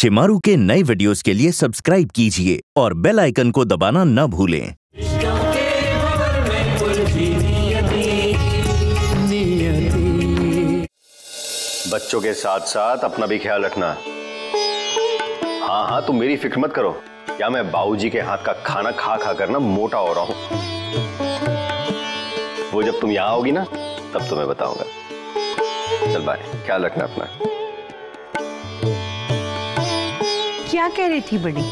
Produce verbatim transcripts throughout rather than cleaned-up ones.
शिमारू के नए वीडियोस के लिए सब्सक्राइब कीजिए और बेल आइकन को दबाना न भूलें। बच्चों के साथ साथ अपना भी ख्याल रखना। हाँ हाँ तुम मेरी फिक्र मत करो, या मैं बाबूजी के हाथ का खाना खा खा कर ना मोटा हो रहा हूँ। वो जब तुम यहाँ आओगी ना तब तुम्हें बताऊंगा। चल बाय, ख्याल रखना अपना। क्या कह रही थी बड़ी?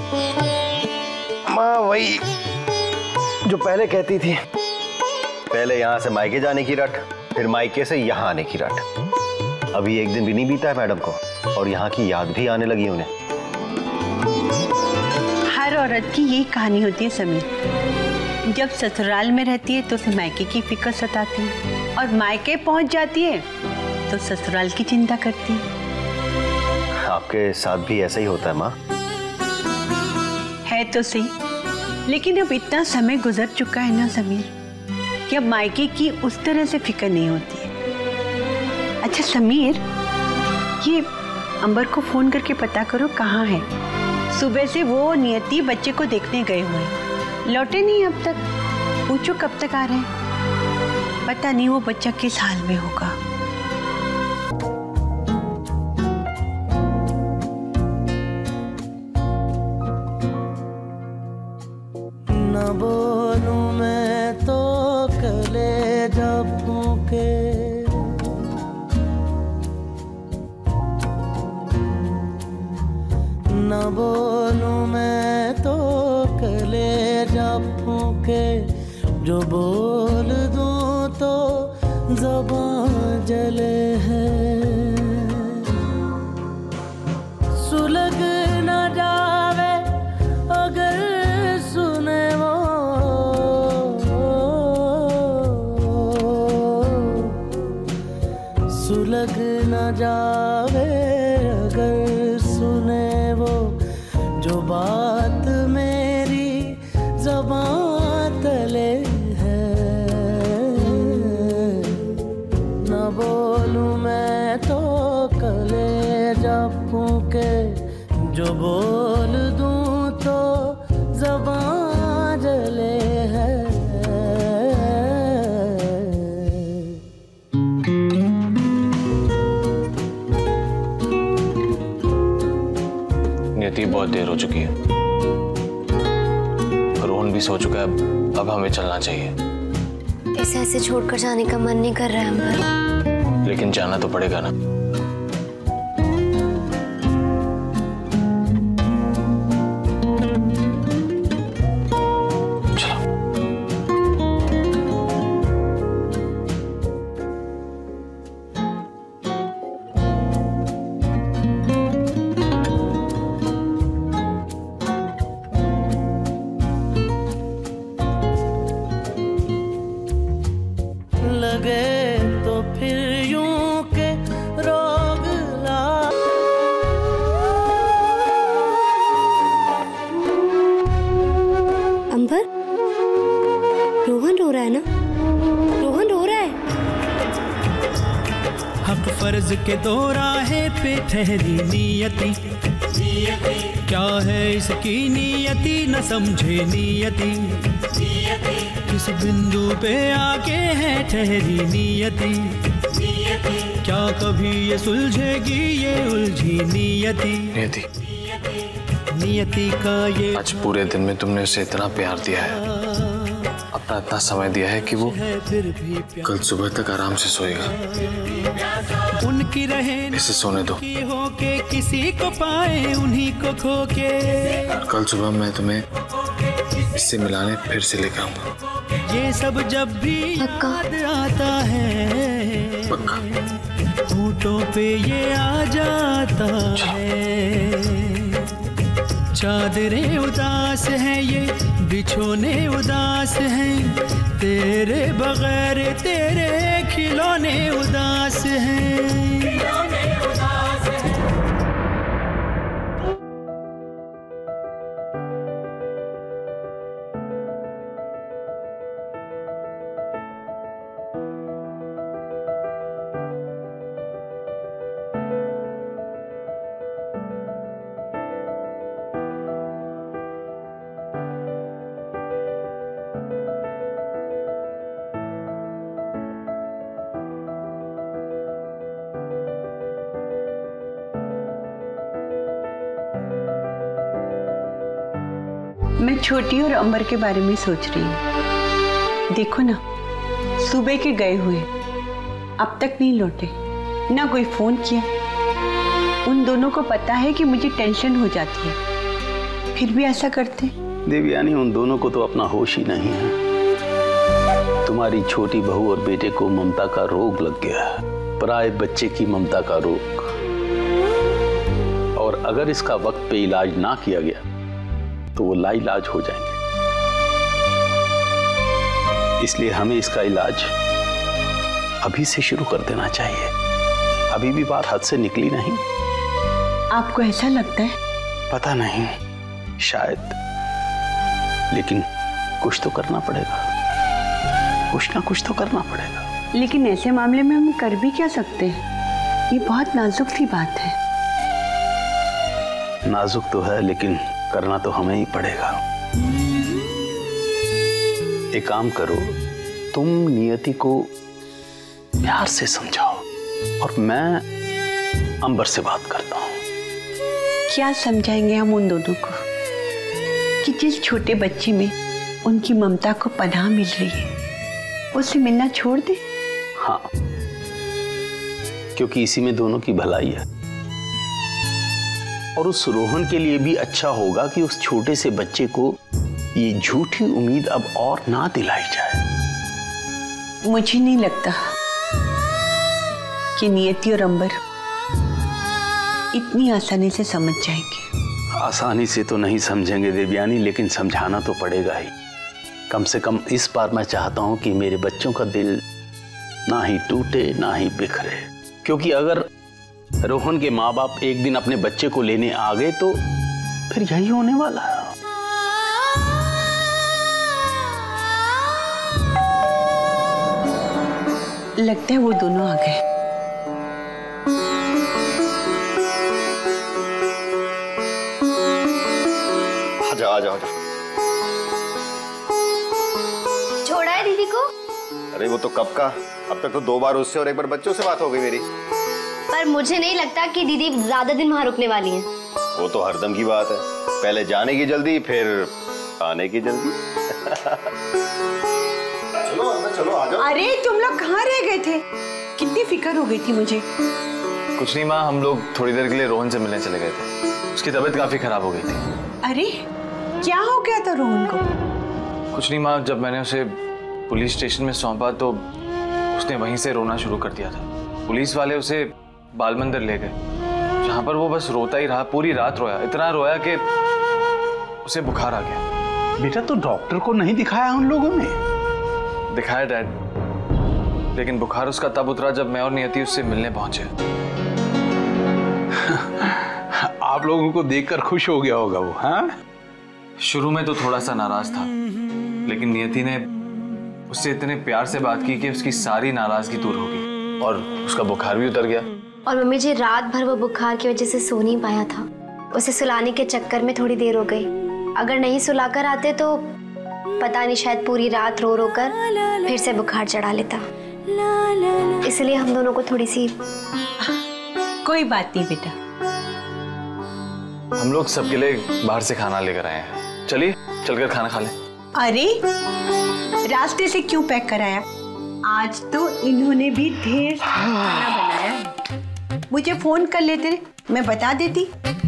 माँ वही जो पहले कहती थी। पहले यहाँ से मायके जाने की रट, फिर मायके से यहाँ आने की रट। अभी एक दिन भी नहीं बीता है मैडम को और यहाँ की याद भी आने लगी उन्हें। हर औरत की यही कहानी होती है समीर। जब ससुराल में रहती है तो उसे मायके की फिक्र सताती है और मायके पहुंच जाती है तो ससुराल की चिंता करती है। आपके साथ भी ऐसा ही होता है माँ? है तो सही, लेकिन अब इतना समय गुजर चुका है ना समीर कि अब मायके की उस तरह से फिक्र नहीं होती है। अच्छा समीर, ये अंबर को फोन करके पता करो कहाँ है। सुबह से वो नियति बच्चे को देखने गए हुए हैं, लौटे नहीं अब तक। पूछो कब तक आ रहे हैं। पता नहीं वो बच्चा किस हाल में होगा। न बोलूं मैं तो कलेजा फूंके, न बोलूं मैं तो कलेजा फूंके, जो बोल दूं तो ज़बान जले है। सुलग न जावे अगर सुने वो, सुलग न जावे अगर सुने वो, जो बात मेरी ज़बान तले है। न बोलूं मैं तो कलेजा फूंके, जो बोल दूं तो ज़बान जले है। नियति बहुत देर हो चुकी है, रोहन भी सो चुका है, अब हमें चलना चाहिए। इसे ऐसे छोड़कर जाने का मन नहीं कर रहा है अंबर। लेकिन जाना तो पड़ेगा ना। लगे तो फिर यूं के रोग ला। अंबर, रोहन रो रहा है ना? रोहन रो रहा है। हक फर्ज के दो राहें पे ठहरी नियति, क्या है इसकी नियति न समझे नियति। किस बिंदु पे आके है ठहरी नियति, क्या कभी ये सुलझेगी ये उलझी नियति। नियति, नियति का ये आज पूरे दिन में तुमने उसे इतना प्यार दिया है, अपना इतना समय दिया है कि वो कल सुबह तक आराम से सोएगा। उनकी रहे इसे सोने दो। हो के किसी को पाए उन्हीं को खो के। कल सुबह मैं तुम्हें इससे मिलाने फिर से लेकर आऊंगा। ये सब जब भी याद आता है, पक्का। होठों पे ये आ जाता है। चादरें उदास हैं ये बिछोने उदास हैं, तेरे बगैर तेरे खिलौने उदास हैं। मैं छोटी और अंबर के बारे में सोच रही हूँ। देखो ना, सुबह के गए हुए अब तक नहीं लौटे, ना कोई फोन किया। उन दोनों को पता है कि मुझे टेंशन हो जाती है, फिर भी ऐसा करते। देवयानी, उन दोनों को तो अपना होश ही नहीं है। तुम्हारी छोटी बहू और बेटे को ममता का रोग लग गया है, पराए बच्चे की ममता का रोग। और अगर इसका वक्त पे इलाज ना किया गया तो वो लाइलाज हो जाएंगे। इसलिए हमें इसका इलाज अभी से शुरू कर देना चाहिए। अभी भी बात हद से निकली नहीं। आपको ऐसा लगता है? पता नहीं, शायद, लेकिन कुछ तो करना पड़ेगा, कुछ ना कुछ तो करना पड़ेगा। लेकिन ऐसे मामले में हम कर भी क्या सकते हैं? ये बहुत नाजुक सी बात है। नाजुक तो है, लेकिन करना तो हमें ही पड़ेगा। एक काम करो, तुम नियति को प्यार से समझाओ और मैं अंबर से बात करता हूँ। क्या समझाएंगे हम उन दोनों को कि जिस छोटे बच्ची में उनकी ममता को पनाह मिल रही है, उससे मिलना छोड़ दे? हाँ, क्योंकि इसी में दोनों की भलाई है। और उस रोहन के लिए भी अच्छा होगा कि उस छोटे से बच्चे को ये झूठी उम्मीद अब और ना दिलाई जाए। मुझे नहीं लगता कि नियति और अंबर इतनी आसानी से समझ जाएंगे। आसानी से तो नहीं समझेंगे देवयानी, लेकिन समझाना तो पड़ेगा ही। कम से कम इस बार मैं चाहता हूं कि मेरे बच्चों का दिल ना ही टूटे ना ही बिखरे। क्योंकि अगर रोहन के माँ बाप एक दिन अपने बच्चे को लेने आ गए तो फिर यही होने वाला है। लगता है वो दोनों आ गए। आजा आजा आजा। छोड़ा है दीदी को? अरे वो तो कब का, अब तक तो दो बार उससे और एक बार बच्चों से बात हो गई मेरी। पर मुझे नहीं लगता कि दीदी ज्यादा दिन वहां रुकने वाली हैं। वो तो हरदम की बात है, पहले जाने की जल्दी फिर आने की जल्दी। चलो अंदर चलो, आ जाओ। अरे तुम लोग कहाँ रह गए थे? कितनी फिक्र हो गई थी मुझे। कुछ नहीं माँ, हम लोग थोड़ी देर के लिए रोहन से मिलने चले गए थे। उसकी तबीयत काफी खराब हो गई थी। अरे क्या हो गया था रोहन को? कुछ नहीं माँ, जब मैंने उसे पुलिस स्टेशन में सौंपा तो उसने वहीं से रोना शुरू कर दिया था। पुलिस वाले उसे बाल मंदिर ले गए, जहाँ पर वो बस रोता ही रहा। पूरी रात रोया, इतना रोया कि उसे बुखार आ गया। बेटा, तो डॉक्टर को नहीं दिखाया उन लोगों ने? दिखाया डैड, लेकिन बुखार उसका तब उतरा जब मैं और नियति उससे मिलने पहुंचे। आप लोगों को देखकर खुश हो गया होगा वो, हाँ? शुरू में तो थोड़ा सा नाराज था, लेकिन नियति ने उससे इतने प्यार से बात की कि उसकी सारी नाराजगी दूर हो गई और उसका बुखार भी उतर गया। और मम्मी जी, रात भर वो बुखार की वजह से सो नहीं पाया था। उसे सुलाने के चक्कर में थोड़ी देर हो गई। अगर नहीं सुलाकर आते तो पता नहीं, शायद पूरी रात रो रो कर फिर से बुखार चढ़ा लेता। इसलिए हम दोनों को थोड़ी सी। कोई बात नहीं बेटा, हम लोग सबके लिए बाहर से खाना लेकर आए हैं। चलिए चलकर खाना खा लें। अरे रास्ते से क्यों पैक कराया? आज तो इन्होंने भी ढेर सारा खाना बनाया है। मुझे फोन कर लेते, मैं बता देती।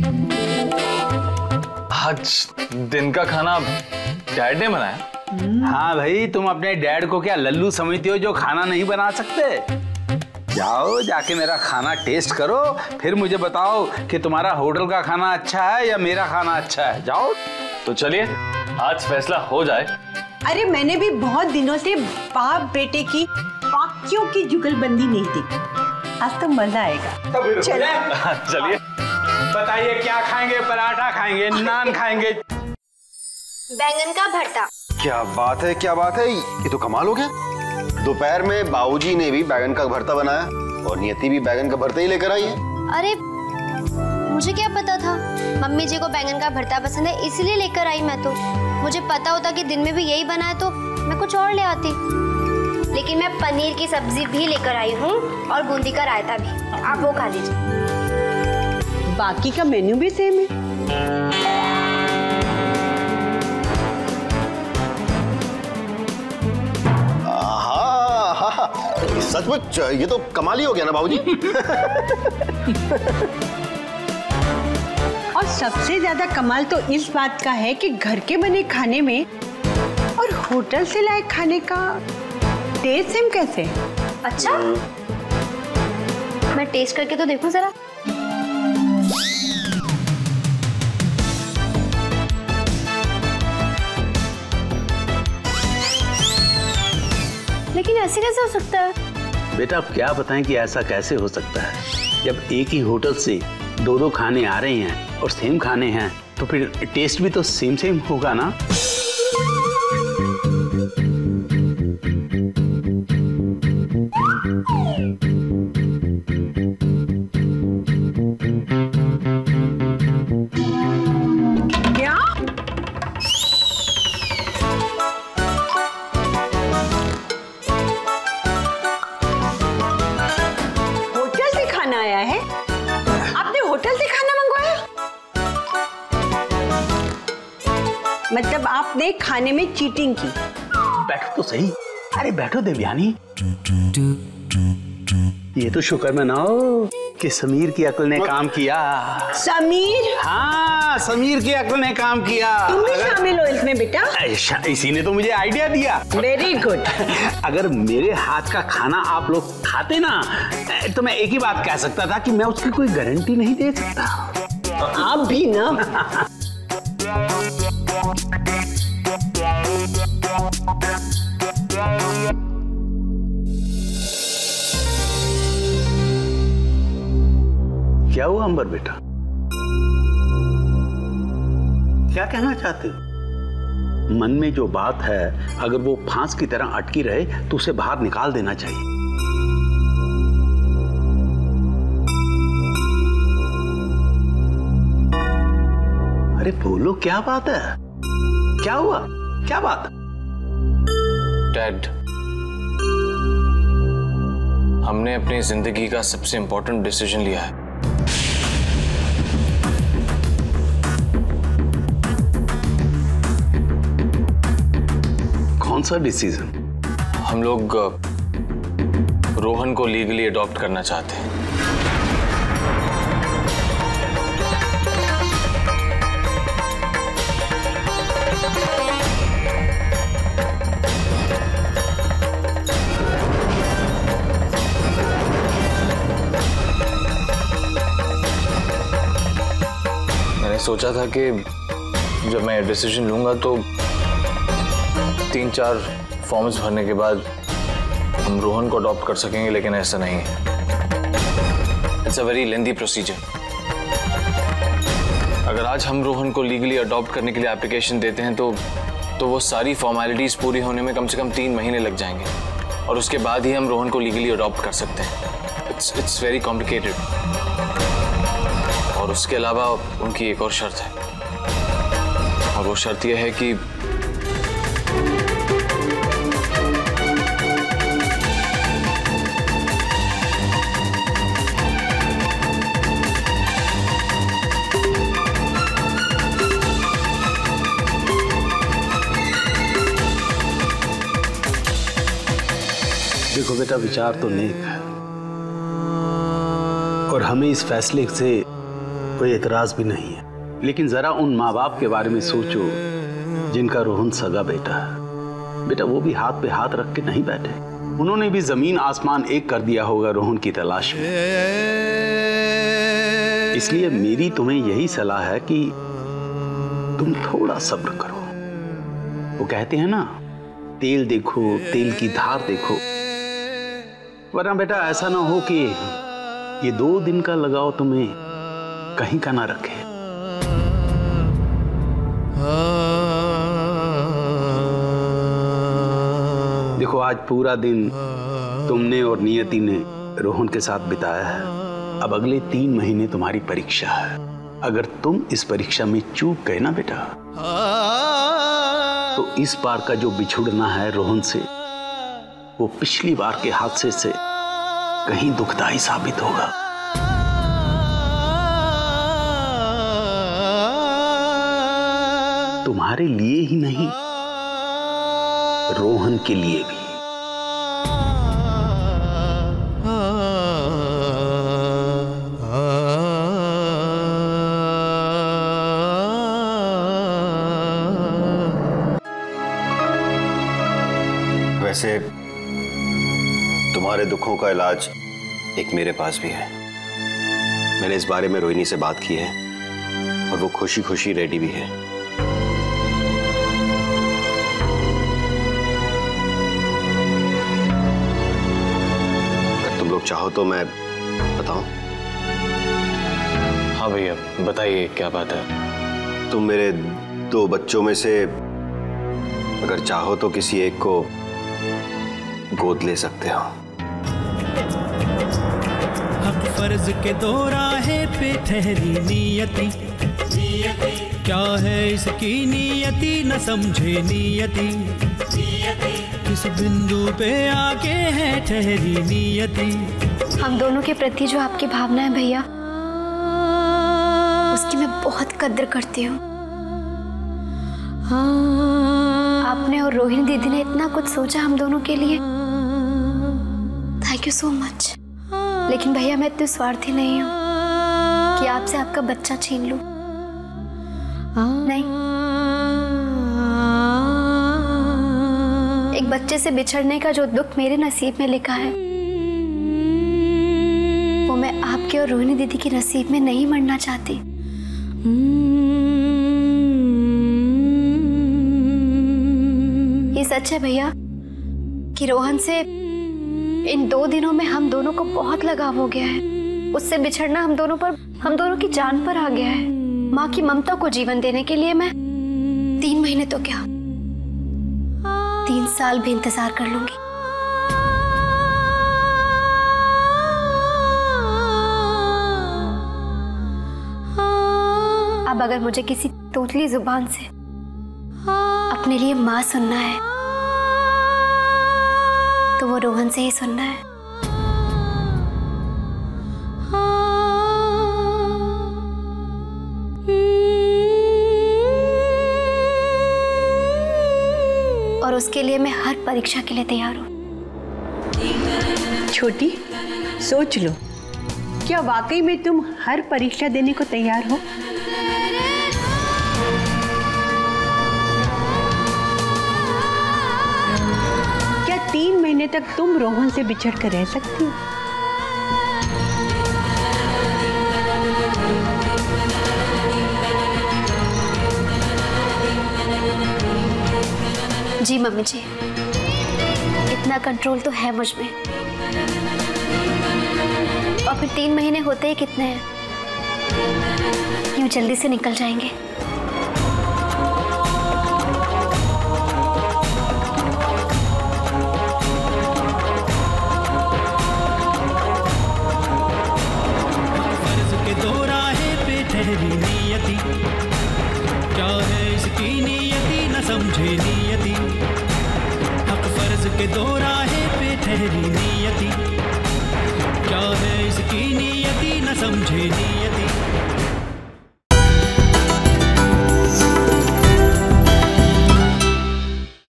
आज दिन का खाना डैड ने बनाया? हाँ भाई, तुम अपने डैड को क्या लल्लू समझती हो जो खाना नहीं बना सकते? जाओ, जाके मेरा खाना टेस्ट करो, फिर मुझे बताओ कि तुम्हारा होटल का खाना अच्छा है या मेरा खाना अच्छा है। जाओ। तो चलिए आज फैसला हो जाए। अरे मैंने भी बहुत दिनों से बाप बेटे की पाकियों की जुगलबंदी नहीं देखी। आज तो मजा आएगा। चलिए बताइए क्या खाएंगे? पराठा खाएंगे, नान खाएंगे? बैंगन का भरता। क्या बात है, क्या बात है, ये तो कमाल हो गया। दोपहर में बाबूजी ने भी बैगन का भरता बनाया और नियति भी बैगन का भरता ही लेकर आई है। अरे मुझे क्या पता था मम्मी जी को बैंगन का भरता पसंद है, इसलिए लेकर आई मैं। तो मुझे पता होता कि दिन में भी यही बना है तो मैं कुछ और ले आती। लेकिन मैं पनीर की सब्जी भी लेकर आई हूँ और बूंदी का रायता भी, आप वो खा लीजिए। बाकी का मेन्यू भी सेम है। सचमुच ये तो कमाल ही हो गया ना बाबूजी। और सबसे ज्यादा कमाल तो इस बात का है कि घर के बने खाने में और होटल से लाए खाने का टेस्ट सेम कैसे? अच्छा, मैं टेस्ट करके तो देखूं जरा। लेकिन ऐसे कैसे हो सकता है? बेटा अब क्या बताएं कि ऐसा कैसे हो सकता है। जब एक ही होटल से दो दो खाने आ रहे हैं और सेम खाने हैं तो फिर टेस्ट भी तो सेम सेम होगा ना। मतलब आपने खाने में चीटिंग की? बैठो तो सही। अरे बैठो देवयानी। ये तो शुक्र मनाओ कि समीर की अक्ल ने काम किया। समीर? हाँ, समीर की अक्ल ने काम किया। तुम भी शामिल हो इसमें बेटा? इसी ने तो मुझे आइडिया दिया। Very good. अगर मेरे हाथ का खाना आप लोग खाते ना तो मैं एक ही बात कह सकता था कि मैं उसकी कोई गारंटी नहीं दे सकता। आप भी ना। क्या हुआ अंबर बेटा? क्या कहना चाहते हो? मन में जो बात है अगर वो फांस की तरह अटकी रहे तो उसे बाहर निकाल देना चाहिए। अरे बोलो, क्या बात है? क्या हुआ? क्या बात? डैड, हमने अपनी जिंदगी का सबसे इंपॉर्टेंट डिसीजन लिया है। कौन सा डिसीजन? हम लोग रोहन को लीगली अडॉप्ट करना चाहते हैं। मैंने सोचा था कि जब मैं डिसीजन लूंगा तो तीन चार फॉर्म्स भरने के बाद हम रोहन को अडॉप्ट कर सकेंगे, लेकिन ऐसा नहीं है। It's a very lengthy procedure. अगर आज हम रोहन को लीगली अडॉप्ट करने के लिए एप्लीकेशन देते हैं तो तो वो सारी फॉर्मेलिटीज पूरी होने में कम से कम तीन महीने लग जाएंगे और उसके बाद ही हम रोहन को लीगली अडॉप्ट कर सकते हैं। It's it's very complicated. और उसके अलावा उनकी एक और शर्त है, और वो शर्त यह है कि देखो बेटा, विचार तो नेक है और हमें इस फैसले से कोई एतराज भी नहीं है, लेकिन जरा उन माँ बाप के बारे में सोचो जिनका रोहन सगा बेटा है। बेटा वो भी हाथ पे हाथ रख के नहीं बैठे, उन्होंने भी जमीन आसमान एक कर दिया होगा रोहन की तलाश में। इसलिए मेरी तुम्हें यही सलाह है कि तुम थोड़ा सब्र करो। वो कहते हैं ना, तेल देखो तेल की धार देखो, वरना बेटा ऐसा ना हो कि ये दो दिन का लगाव तुम्हें कहीं का ना रखे। देखो आज पूरा दिन तुमने और नियति ने रोहन के साथ बिताया है। अब अगले तीन महीने तुम्हारी परीक्षा है। अगर तुम इस परीक्षा में चूक गए ना बेटा, तो इस बार का जो बिछुड़ना है रोहन से, वो पिछली बार के हादसे से कहीं दुखदाई साबित होगा। तुम्हारे लिए ही नहीं, रोहन के लिए भी। वैसे तुम्हारे दुखों का इलाज एक मेरे पास भी है। मैंने इस बारे में रोहिणी से बात की है और वो खुशी खुशी रेडी भी है। अगर तुम लोग चाहो तो मैं बताऊं? हाँ भैया बताइए, क्या बात है? तुम मेरे दो बच्चों में से अगर चाहो तो किसी एक को गोद ले सकते हो। हक फर्ज के दो राहें पे ठहरी नियति, क्या है इसकी नियति न समझे नियति, किस बिंदु पे आके है ठहरी नियति। हम दोनों के प्रति जो आपकी भावना है भैया, उसकी मैं बहुत कद्र करती हूँ। आपने और रोहिणी दीदी ने इतना कुछ सोचा हम दोनों के लिए, थैंक यू सो मच। लेकिन भैया मैं इतनी स्वार्थी नहीं हूँ कि आपसे आपका बच्चा छीन लूं। नहीं, एक बच्चे से बिछड़ने का जो दुख मेरे नसीब में लिखा है, वो मैं आपके और रोहिणी दीदी की नसीब में नहीं मरना चाहती। ये सच है भैया कि रोहन से इन दो दिनों में हम दोनों को बहुत लगाव हो गया है। उससे बिछड़ना हम दोनों पर, हम दोनों की जान पर आ गया है। माँ की ममता को जीवन देने के लिए मैं तीन महीने तो क्या, तीन साल भी इंतजार कर लूंगी। अब अगर मुझे किसी तोतली जुबान से अपने लिए माँ सुनना है तो वो रोहन से ही सुनना है। और उसके लिए मैं हर परीक्षा के लिए तैयार हूं। छोटी, सोच लो, क्या वाकई में तुम हर परीक्षा देने को तैयार हो? क्या तीन महीने तक तुम रोहन से बिछड़ कर रह सकती हो? जी मम्मी जी, इतना कंट्रोल तो है मुझ में। और फिर तीन महीने होते ही कितने हैं, यूं जल्दी से निकल जाएंगे। फर्ज के दो राहें पे ठहरी नियति, क्या है इसकी नियति न समझे नियति। हक फर्ज के दो राहें पे ठहरी नियति, क्या है इसकी नियति न समझे नियति।